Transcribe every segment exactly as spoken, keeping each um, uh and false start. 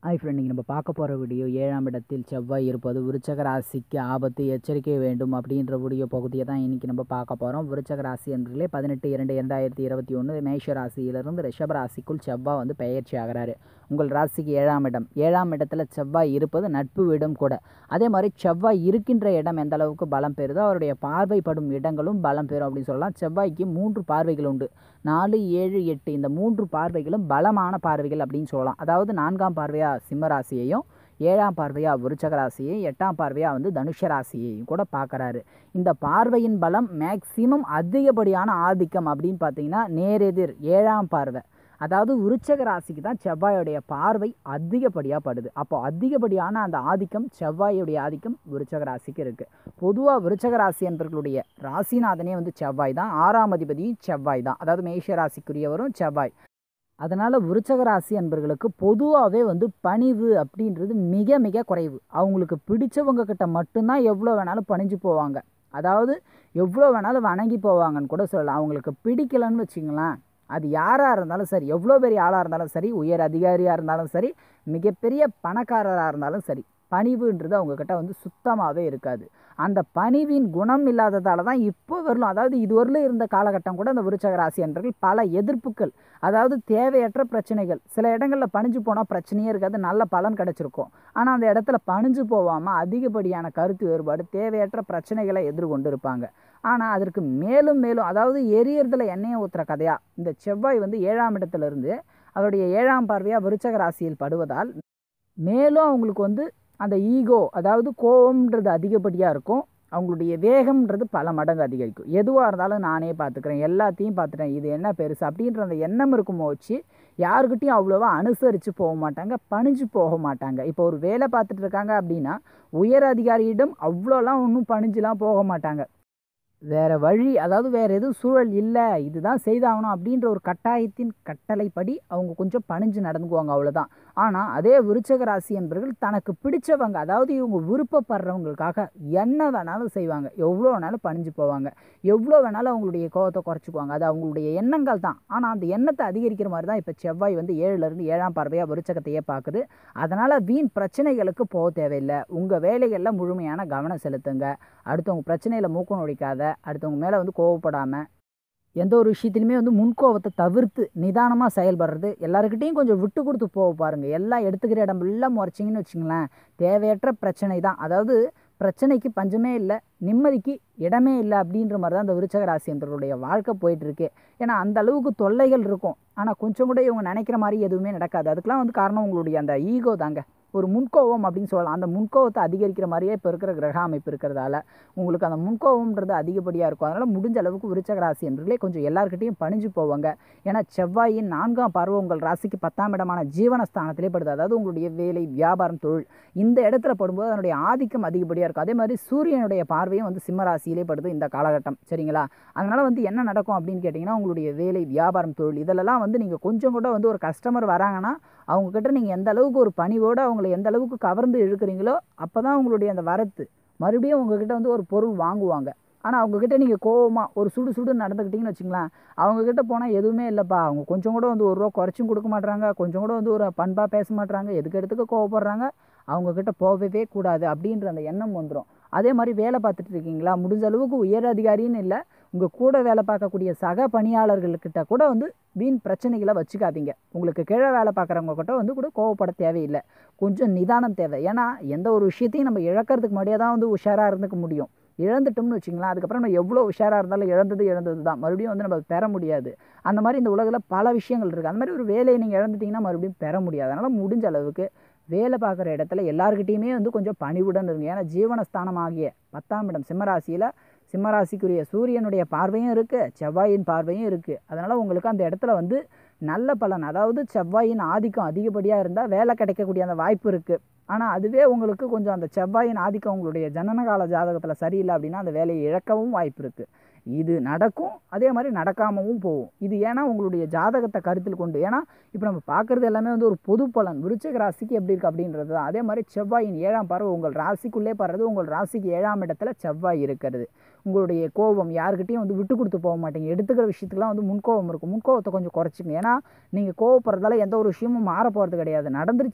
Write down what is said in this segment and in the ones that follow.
Hi friend, இன்றைக்கி நம்ம பார்க்க போகிற வீடியோ ஏழாம் இடத்தில் செவ்வாய் இருப்பது விருச்சக ராசிக்கு ஆபத்து, எச்சரிக்கை வேண்டும் அப்படின்ற வீடியோ பகுதியை தான் இன்றைக்கி நம்ம பார்க்க போகிறோம். விருச்சக ராசி என்பதிலே பதினெட்டு இரண்டு இரண்டாயிரத்தி இருபத்தி ஒன்று மேஷ ராசியிலிருந்து ரிஷப ராசிக்குள் செவ்வாய் வந்து பெயர்ச்சி ஆகிறாரு. உங்கள் ராசிக்கு ஏழாம் இடம் ஏழாம் இடத்துல செவ்வாய் இருப்பது நட்பு வீடும் கூட. அதே மாதிரி செவ்வாய் இருக்கின்ற இடம் எந்த அளவுக்கு பலம் பெறுதோ அவருடைய பார்வைப்படும் இடங்களும் பலம் பெறும் அப்படின்னு சொல்லலாம். செவ்வாய்க்கு மூன்று பார்வைகள் உண்டு, நாலு ஏழு எட்டு. இந்த மூன்று பார்வைகளும் பலமான பார்வைகள் அப்படின்னு சொல்லலாம். அதாவது நான்காம் பார்வையாக சிம்ம ராசியையும், ஏழாம் பார்வையாக விருச்சக ராசியையும், எட்டாம் பார்வையாக வந்து தனுஷ ராசியையும் கூட பார்க்குறாரு. இந்த பார்வையின் பலம் மேக்சிமம் அதிகப்படியான ஆதிக்கம் அப்படின்னு பார்த்தீங்கன்னா நேரெதிர் ஏழாம் பார்வை, அதாவது விருச்சக ராசிக்கு தான் செவ்வாயுடைய பார்வை அதிகப்படியாக படுது. அப்போ அதிகப்படியான அந்த ஆதிக்கம், செவ்வாயுடைய ஆதிக்கம் விருச்சக ராசிக்கு இருக்குது. பொதுவாக விருச்சக ராசி என்பவர்களுடைய ராசிநாதனே வந்து செவ்வாய் தான், ஆறாம் அதிபதியும் செவ்வாய் தான், அதாவது மேஷ ராசிக்குரியவரும் செவ்வாய். அதனால் விருச்சக ராசி என்பவர்களுக்கு பொதுவாகவே வந்து பணிவு அப்படின்றது மிக மிக குறைவு. அவங்களுக்கு பிடிச்சவங்க கிட்ட மட்டும்தான் எவ்வளோ வேணாலும் பணிஞ்சு போவாங்க, அதாவது எவ்வளோ வேணாலும் வணங்கி போவாங்கன்னு கூட சொல்லலாம். அவங்களுக்கு பிடிக்கலன்னு வச்சிங்களேன், அது யாராக இருந்தாலும் சரி, எவ்வளோ பெரிய ஆளாக இருந்தாலும் சரி, உயர் அதிகாரியாக இருந்தாலும் சரி, மிகப்பெரிய பணக்காரராக இருந்தாலும் சரி, பணிவுன்றது அவங்கக்கிட்ட வந்து சுத்தமாகவே இருக்காது. அந்த பணிவின் குணம் இல்லாததால் தான் இப்போ வரலும், அதாவது இதுவரையிலும் இருந்த காலகட்டம் கூட அந்த விருச்சக ராசி என்பவர்கள் பல எதிர்ப்புகள், அதாவது தேவையற்ற பிரச்சனைகள், சில இடங்களில் பணிஞ்சு போனால் பிரச்சனையே இருக்காது, நல்ல பலன் கிடச்சிருக்கும். ஆனால் அந்த இடத்துல பணிஞ்சு போகாமல் அதிகப்படியான கருத்து வேறுபாடு, தேவையற்ற பிரச்சனைகளை எதிர்கொண்டு இருப்பாங்க. ஆனால் அதற்கு மேலும் மேலும், அதாவது எரியறதுல எண்ணெயை ஊற்றுற கதையாக இந்த செவ்வாய் வந்து ஏழாம் இடத்துலேருந்து அவருடைய ஏழாம் பார்வையாக விருச்சக ராசியில் படுவதால் மேலும் அவங்களுக்கு வந்து அந்த ஈகோ, அதாவது கோபம்ன்றது அதிகப்படியாக இருக்கும். அவங்களுடைய வேகம்ன்றது பல மடங்கு அதிகரிக்கும். எதுவாக இருந்தாலும் நானே பார்த்துக்கிறேன், எல்லாத்தையும் பார்த்துட்டேன், இது என்ன பெருசு அப்படின்ற அந்த எண்ணம் இருக்குமோ வச்சு யாருக்கிட்டையும் அவ்வளோவா அனுசரித்து போக மாட்டாங்க, பணிஞ்சு போக மாட்டாங்க. இப்போ ஒரு வேலை பார்த்துட்டு இருக்காங்க அப்படின்னா உயர் அதிகாரியிடம் அவ்வளோலாம் ஒன்றும் பணிஞ்சுலாம் போக மாட்டாங்க. வேறு வழி, அதாவது வேறு எதுவும் சூழல் இல்லை, இதுதான் செய்தாகணும் அப்படின்ற ஒரு கட்டாயத்தின் கட்டளைப்படி அவங்க கொஞ்சம் பணிஞ்சு நடந்துக்குவாங்க, அவ்வளோதான். ஆனால் அதே விருச்சக ராசி என்பவர்கள் தனக்கு பிடிச்சவங்க, அதாவது இவங்க விருப்பப்படுறவங்களுக்காக என்ன வேணாலும் செய்வாங்க, எவ்வளோ வேணாலும் பணிஞ்சு போவாங்க, எவ்வளோ வேணாலும் அவங்களுடைய கோபத்தை குறைச்சிக்குவாங்க. அது அவங்களுடைய எண்ணங்கள் தான். ஆனால் அந்த எண்ணத்தை அதிகரிக்கிற மாதிரி தான் இப்போ செவ்வாய் வந்து ஏழுலேருந்து ஏழாம் பார்வையாக விருச்சகத்தையே பார்க்குது. அதனால் வீண் பிரச்சனைகளுக்கு போக தேவையில்லை. உங்கள் வேலைகளில் முழுமையான கவனம் செலுத்துங்க. அடுத்தவங்க பிரச்சனையில் மூக்கம் நொடிக்காத, அடுத்தவங்க மேலே வந்து கோவப்படாமல், எந்த ஒரு விஷயத்துலையுமே வந்து முன்கோவத்தை தவிர்த்து நிதானமாக செயல்படுறது, எல்லாருக்கிட்டையும் கொஞ்சம் விட்டு கொடுத்து போக பாருங்கள். எல்லாம் எடுத்துக்கிற இடம் எல்லாம் முறைச்சிங்கன்னு வச்சுங்களேன், தேவையற்ற பிரச்சனை தான். அதாவது பிரச்சனைக்கு பஞ்சமே இல்லை, நிம்மதிக்கு இடமே இல்லை அப்படின்ற மாதிரி தான் இந்த விருச்சக ராசி என்பவர்களுடைய வாழ்க்கை போயிட்டுருக்கு. ஏன்னா அந்த அளவுக்கு தொல்லைகள் இருக்கும், ஆனால் கொஞ்சம் கூட இவங்க நினைக்கிற மாதிரி எதுவுமே நடக்காது. அதுக்கெலாம் வந்து காரணம் உங்களுடைய அந்த ஈகோ தாங்க, ஒரு முன்கோவம் அப்படின்னு சொல்லலாம். அந்த முன்கோவத்தை அதிகரிக்கிற மாதிரியே இப்போ இருக்கிற கிரக அமைப்பு இருக்கிறதால உங்களுக்கு அந்த முன்கோவம்ன்றது அதிகப்படியாக இருக்கும். அதனால் முடிஞ்ச அளவுக்கு விருச்சக ராசி என்பர்களே கொஞ்சம் எல்லாருக்கிட்டையும் பணிஞ்சு போவாங்க. ஏன்னா செவ்வாயின் நான்காம் பார்வை உங்கள் ராசிக்கு பத்தாம் இடமான ஜீவனஸ்தானத்திலே படுது, அதாவது உங்களுடைய வேலை, வியாபாரம், தொழில், இந்த இடத்துல படும்போது அதனுடைய ஆதிக்கம் அதிகப்படியாக இருக்கும். அதே மாதிரி சூரியனுடைய பார்வையும் வந்து சிம்ம ராசியிலே படுது இந்த காலகட்டம், சரிங்களா? அதனால் வந்து என்ன நடக்கும் அப்படின்னு கேட்டிங்கன்னா, உங்களுடைய வேலை, வியாபாரம், தொழில் இதிலெல்லாம் வந்து நீங்கள் கொஞ்சம் கூட வந்து ஒரு கஸ்டமர் வராங்கன்னா அவங்கக்கிட்ட நீங்கள் எந்த அளவுக்கு ஒரு பணிவோடு அவங்கள எந்த அளவுக்கு கவர்ந்து இழுக்கிறீங்களோ அப்போ தான் உங்களுடைய அந்த வரத்து மறுபடியும் உங்ககிட்ட வந்து ஒரு பொருள் வாங்குவாங்க. ஆனால் அவங்கக்கிட்ட நீங்கள் கோவமாக ஒரு சுடு சுடு நடந்துக்கிட்டிங்கன்னு வச்சுங்களேன், அவங்கக்கிட்ட போனால் எதுவுமே இல்லைப்பா, அவங்க கொஞ்சம் கூட வந்து ஒரு ரூபா குறைச்சும் கொடுக்க மாட்றாங்க, கொஞ்சம் கூட வந்து ஒரு பண்பாக பேச மாட்றாங்க, எதுக்கு எடுத்துக்க கோவப்படுறாங்க, அவங்கக்கிட்ட போகவே கூடாது அப்படின்ற அந்த எண்ணம் வந்துடும். அதே மாதிரி வேலை பார்த்துட்டு இருக்கீங்களா, முடிஞ்ச அளவுக்கு உயர் அதிகாரின்னு இல்லை, உங்கள் கூட வேலை பார்க்கக்கூடிய சக பணியாளர்கள்கிட்ட கூட வந்து வீண் பிரச்சனைகளை வச்சுக்காதீங்க. உங்களுக்கு கீழே வேலை பார்க்குறவங்க கிட்ட வந்து கூட கோவப்பட தேவையில்லை, கொஞ்சம் நிதானம் தேவை. ஏன்னா எந்த ஒரு விஷயத்தையும் நம்ம இழக்கிறதுக்கு முன்னாடியே தான் வந்து உஷாராக இருந்துக்க முடியும். இழந்துட்டோம்னு வச்சுங்களேன், அதுக்கப்புறம் நம்ம எவ்வளோ உஷாராக இருந்தாலும் இழந்தது இழந்தது தான், மறுபடியும் வந்து நம்ம பெற முடியாது. அந்த மாதிரி இந்த உலகில் பல விஷயங்கள் இருக்குது. அந்த மாதிரி ஒரு வேலையை நீங்கள் இழந்துட்டிங்கன்னா மறுபடியும் பெற முடியாது. அதனால் முடிஞ்ச அளவுக்கு வேலை பார்க்குற இடத்துல எல்லாருக்கிட்டையுமே வந்து கொஞ்சம் பணிவுடன் இருங்க. ஏன்னா ஜீவனஸ்தானமாகிய பத்தாம் இடம் சிம்மராசியில், சிம்மராசிக்குரிய சூரியனுடைய பார்வையும் இருக்குது, செவ்வாயின் பார்வையும் இருக்குது. அதனால் உங்களுக்கு அந்த இடத்துல வந்து நல்ல பலன், அதாவது செவ்வாயின் ஆதிக்கம் அதிகப்படியாக இருந்தால் வேலை கிடைக்கக்கூடிய அந்த வாய்ப்பு இருக்குது. ஆனால் அதுவே உங்களுக்கு கொஞ்சம் அந்த செவ்வாயின் ஆதிக்கம் உங்களுடைய ஜனனகால ஜாதகத்தில் சரியில்லை அப்படின்னா அந்த வேலையை இழக்கவும் வாய்ப்பு இருக்குது. இது நடக்கும், அதே மாதிரி நடக்காமவும் போகும். இது ஏன்னா உங்களுடைய ஜாதகத்தை கருத்தில் கொண்டு, ஏன்னா இப்போ நம்ம பார்க்குறது எல்லாமே வந்து ஒரு பொது பலன், விருச்சிக ராசிக்கு எப்படி இருக்குது அப்படின்றது தான். அதே மாதிரி செவ்வாயின் ஏழாம் பார்வை உங்கள் ராசிக்குள்ளே படுறது, உங்கள் ராசிக்கு ஏழாம் இடத்துல செவ்வாய் இருக்கிறது. உங்களுடைய கோபம் யாருக்கிட்டையும் வந்து விட்டு கொடுத்து போக மாட்டீங்க, எடுத்துக்கிற விஷயத்துக்குலாம் வந்து முன்கோபம் இருக்கும், முன்கோபத்தை கொஞ்சம் குறைச்சிங்க. ஏன்னா நீங்கள் கோவப்படுறதால எந்த ஒரு விஷயமும் மாற போகிறது கிடையாது, நடந்துருச்சு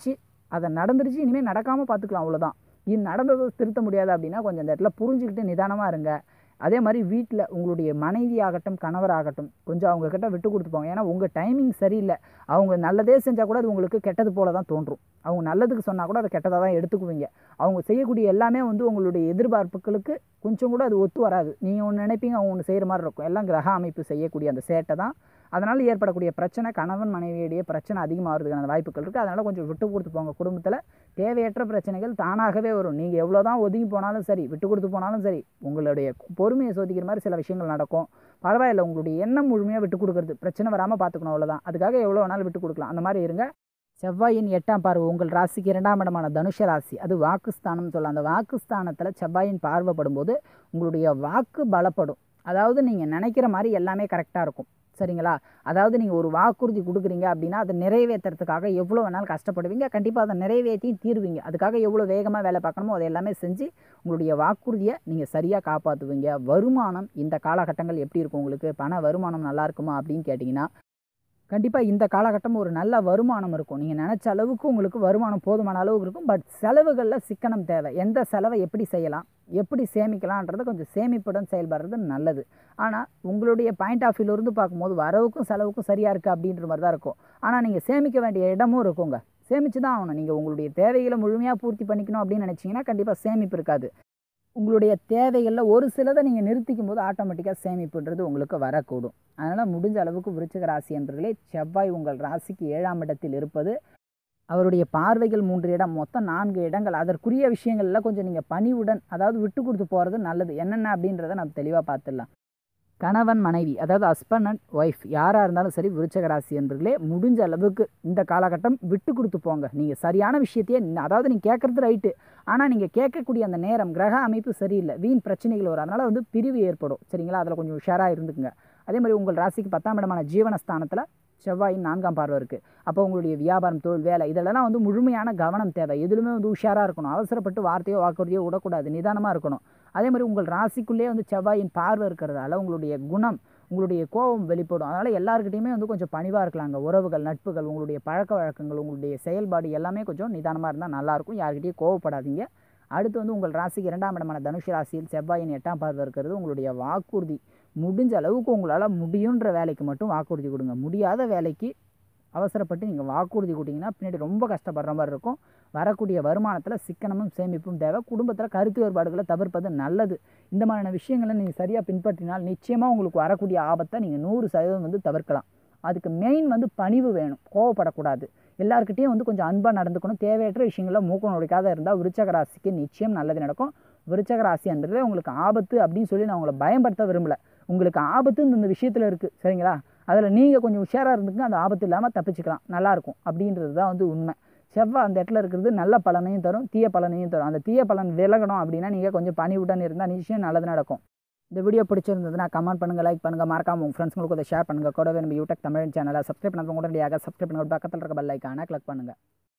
அதை நடந்துருச்சு, இனிமேல் நடக்காமல் பார்த்துக்கலாம், அவ்வளோதான். இது நடந்ததை திருத்த முடியாது அப்படின்னா கொஞ்சம் அந்த இடத்துல புரிஞ்சுக்கிட்டு நிதானமாக இருங்க. அதே மாதிரி வீட்டில் உங்களுடைய மனைவி ஆகட்டும், கணவராகட்டும், கொஞ்சம் அவங்கக்கிட்ட விட்டு கொடுத்து போங்க. ஏன்னா உங்கள் டைமிங் சரியில்லை. அவங்க நல்லதே செஞ்சால் கூட அது உங்களுக்கு கெட்டது போல தான் தோன்றும். அவங்க நல்லதுக்கு சொன்னால் கூட அதை கெட்டதாக தான் எடுத்துக்குவீங்க. அவங்க செய்யக்கூடிய எல்லாமே வந்து உங்களுடைய எதிர்பார்ப்புகளுக்கு கொஞ்சம் கூட அது ஒத்து வராது. நீங்கள் ஒன்று நினைப்பீங்க, அவங்க ஒன்று செய்கிற மாதிரி இருக்கும். எல்லாம் கிரக அமைப்பு செய்யக்கூடிய அந்த சேட்டை தான். அதனால் ஏற்படக்கூடிய பிரச்சனை, கணவன் மனைவியுடைய பிரச்சனை அதிகமாகிறதுக்கான வாய்ப்புகள் இருக்குது. அதனால் கொஞ்சம் விட்டு கொடுத்து போங்க. குடும்பத்தில் தேவையற்ற பிரச்சனைகள் தானாகவே வரும். நீங்கள் எவ்வளோ தான் ஒதுங்கி போனாலும் சரி, விட்டு கொடுத்து போனாலும் சரி, உங்களுடைய பொறுமையை சோதிக்கிற மாதிரி சில விஷயங்கள் நடக்கும். பரவாயில்லை, உங்களுடைய எண்ணம் முழுமையாக விட்டு கொடுக்குறது, பிரச்சனை வராமல் பார்த்துக்கணும், அவ்வளோதான். அதுக்காக எவ்வளோ வேணாலும் விட்டு கொடுக்கலாம். அந்த மாதிரி இருங்க. செவ்வாயின் எட்டாம் பார்வை உங்கள் ராசிக்கு இரண்டாம் இடமான தனுஷ ராசி, அது வாக்குஸ்தானம்னு சொல்லலாம். அந்த வாக்குஸ்தானத்தில் செவ்வாயின் பார்வைப்படும் போது உங்களுடைய வாக்கு பலப்படும். அதாவது நீங்கள் நினைக்கிற மாதிரி எல்லாமே கரெக்டாக இருக்கும், சரிங்களா? அதாவது நீங்கள் ஒரு வாக்குறுதி கொடுக்குறீங்க அப்படின்னா அதை நிறைவேற்றுறதுக்காக எவ்வளோ வேணாலும் கஷ்டப்படுவீங்க. கண்டிப்பாக அதை நிறைவேற்றியும் தீருவீங்க. அதுக்காக எவ்வளோ வேகமாக வேலை பார்க்கணுமோ அதை எல்லாமே செஞ்சு உங்களுடைய வாக்குறுதியை நீங்கள் சரியாக காப்பாற்றுவீங்க. வருமானம் இந்த காலகட்டங்கள் எப்படி இருக்கும்? உங்களுக்கு பண வருமானம் நல்லா இருக்குமா அப்படின்னு கேட்டிங்கன்னா கண்டிப்பாக இந்த காலகட்டம் ஒரு நல்ல வருமானம் இருக்கும். நீங்கள் நினச்ச அளவுக்கு உங்களுக்கு வருமானம் போதுமான அளவுக்கு இருக்கும். பட் செலவுகளில் சிக்கனம் தேவை. எந்த செலவை எப்படி செய்யலாம், எப்படி சேமிக்கலான்றது கொஞ்சம் சேமிப்புடன் செயல்படுறது நல்லது. ஆனால் உங்களுடைய பாயிண்ட் ஆஃப் வியூலேருந்து பார்க்கும்போது வரவுக்கும் செலவுக்கும் சரியாக இருக்குது அப்படின்ற மாதிரி தான் இருக்கும். ஆனால் நீங்கள் சேமிக்க வேண்டிய இடமும் இருக்குங்க. சேமித்து தான் ஆகணும். நீங்கள் உங்களுடைய தேவைகளை முழுமையாக பூர்த்தி பண்ணிக்கணும் அப்படின்னு நினச்சிங்கன்னா கண்டிப்பாக சேமிப்பு இருக்காது. உங்களுடைய தேவைகளில் ஒரு சிலதை நீங்கள் நிறுத்திக்கும் போது ஆட்டோமேட்டிக்காக சேமிப்புன்றது உங்களுக்கு வரக்கூடும். அதனால் முடிஞ்ச அளவுக்கு விருச்சிக ராசி என்பவர்களே, செவ்வாய் உங்கள் ராசிக்கு ஏழாம் இடத்தில் இருப்பது, அவருடைய பார்வைகள் மூன்று இடம், மொத்தம் நான்கு இடங்கள். அதற்குரிய விஷயங்களில் கொஞ்சம் நீங்கள் பணிவுடன், அதாவது விட்டு கொடுத்து போகிறது நல்லது. என்னென்ன அப்படின்றத நம்ம தெளிவாக பார்த்துடலாம். கணவன் மனைவி, அதாவது ஹஸ்பண்ட் அண்ட் ஒய்ஃப் யாராக இருந்தாலும் சரி, விருச்சிக ராசி என்பர்களே முடிஞ்ச அளவுக்கு இந்த காலகட்டம் விட்டு கொடுத்து போங்க. நீங்கள் சரியான விஷயத்தையே, அதாவது நீங்கள் கேட்குறது ரைட்டு, ஆனால் நீங்கள் கேட்கக்கூடிய அந்த நேரம் கிரக அமைப்பு சரியில்லை, வீண் பிரச்சனைகள் வரும். அதனால் வந்து பிரிவு ஏற்படும், சரிங்களா? அதில் கொஞ்சம் உஷாராக இருந்துக்குங்க. அதே மாதிரி உங்கள் ராசிக்கு பத்தாம் இடமான ஜீவனஸ்தானத்தில் செவ்வாயின் நான்காம் பார்வை இருக்குது. அப்போ உங்களுடைய வியாபாரம், தொழில், வேலை இதெல்லாம் வந்து முழுமையான கவனம் தேவை. எதுலுமே வந்து உஷாராக இருக்கணும். அவசரப்பட்டு வார்த்தையோ வாக்குறுதியோ விடக்கூடாது, நிதானமாக இருக்கணும். அதே மாதிரி உங்கள் ராசிக்குள்ளேயே வந்து செவ்வாயின் பார்வை இருக்கிறதால உங்களுடைய குணம், உங்களுடைய கோபம் வெளிப்படும். அதனால் எல்லாருக்கிட்டையுமே வந்து கொஞ்சம் பணிவாக இருக்கலாங்க. உறவுகள், நட்புகள், உங்களுடைய பழக்க வழக்கங்கள், உங்களுடைய செயல்பாடு எல்லாமே கொஞ்சம் நிதானமாக இருந்தால் நல்லாயிருக்கும். யாருக்கிட்டையும் கோவப்படாதீங்க. அடுத்து வந்து உங்கள் ராசிக்கு இரண்டாம் இடமான தனுஷ் ராசியில் செவ்வாயின் எட்டாம் பார்வை இருக்கிறது. உங்களுடைய வாக்குறுதி முடிஞ்ச அளவுக்கு உங்களால் முடியுன்ற வேலைக்கு மட்டும் வாக்குறுதி கொடுங்க. முடியாத வேலைக்கு அவசரப்பட்டு நீங்கள் வாக்குறுதி கொடுத்தீங்கன்னா பின்னாடி ரொம்ப கஷ்டப்படுற மாதிரி இருக்கும். வரக்கூடிய வருமானத்தில் சிக்கனமும் சேமிப்பும் தேவை. குடும்பத்தில் கருத்து வேறுபாடுகளை தவிர்ப்பது நல்லது. இந்த மாதிரியான விஷயங்களை நீங்கள் சரியாக பின்பற்றினால் நிச்சயமாக உங்களுக்கு வரக்கூடிய ஆபத்தை நீங்கள் நூறு சதவீதம் வந்து தவிர்க்கலாம். அதுக்கு மெயின் வந்து பணிவு வேணும், கோவப்படக்கூடாது. எல்லாருக்கிட்டையும் வந்து கொஞ்சம் அன்பாக நடந்துக்கணும். தேவையற்ற விஷயங்களில் மூக்கம் நுழைக்காத இருந்தால் விருச்சிக ராசிக்கு நிச்சயம் நல்லது நடக்கும். விருச்சிக ராசி என்றது உங்களுக்கு ஆபத்து அப்படின்னு சொல்லி நான் உங்களை பயன்படுத்த விரும்பலை. உங்களுக்கு ஆபத்து இந்த விஷயத்தில் இருக்குது, சரிங்களா? அதில் நீங்கள் கொஞ்சம் உஷாராக இருந்துக்குங்க. அந்த ஆபத்து இல்லாமல் தப்பிச்சுக்கலாம், நல்லாயிருக்கும் அப்படின்றது தான் வந்து உண்மை. செவ்வாய் அந்த இடத்துல இருக்கிறது நல்ல பலனையும் தரும், தீய பலனையும் தரும். அந்த தீய பலன் விலகணும் அப்படின்னா நீங்கள் கொஞ்சம் பணிவுடன் இருந்தால் நிச்சயம் நல்லது நடக்கும். இந்த வீடியோ பிடிச்சிருந்ததுன்னா கமெண்ட் பண்ணுங்கள், லைக் பண்ணுங்கள், மறக்காம உங்கள் ஃப்ரெண்ட்ஸ்ங்களுக்கு அதை ஷேர் பண்ணுங்கள். கூடவே நம்ம யூடியூப் தமிழ் சேனலை சப்ஸ்கிரைப் பண்ணுறது உடனடியாக சப்ஸ்கிரைப் பண்ணுங்கள். பக்கத்தில் இருக்க பெல் ஐக்கானை கிளிக் பண்ணுங்கள்.